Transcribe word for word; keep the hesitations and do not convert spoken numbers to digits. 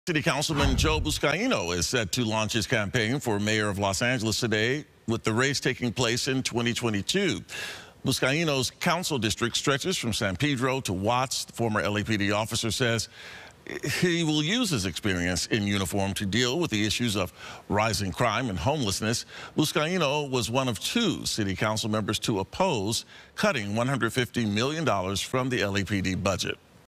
City Councilman Joe Buscaino is set to launch his campaign for mayor of Los Angeles today, with the race taking place in twenty twenty-two. Buscaino's council district stretches from San Pedro to Watts. The former L A P D officer says he will use his experience in uniform to deal with the issues of rising crime and homelessness. Buscaino was one of two city council members to oppose cutting one hundred fifty million dollars from the L A P D budget.